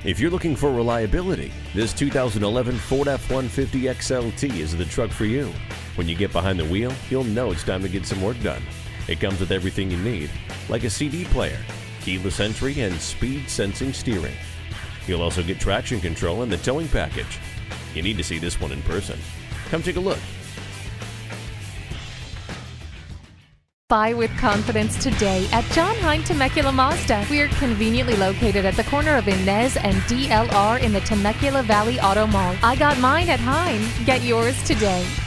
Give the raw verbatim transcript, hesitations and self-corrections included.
If you're looking for reliability, this two thousand eleven Ford F one fifty X L T is the truck for you. When you get behind the wheel, you'll know it's time to get some work done. It comes with everything you need, like a C D player, keyless entry, and speed sensing steering. You'll also get traction control and the towing package. You need to see this one in person. Come take a look. Buy with confidence today at John Hein Temecula Mazda. We're conveniently located at the corner of Inez and D L R in the Temecula Valley Auto Mall. I got mine at Hein. Get yours today.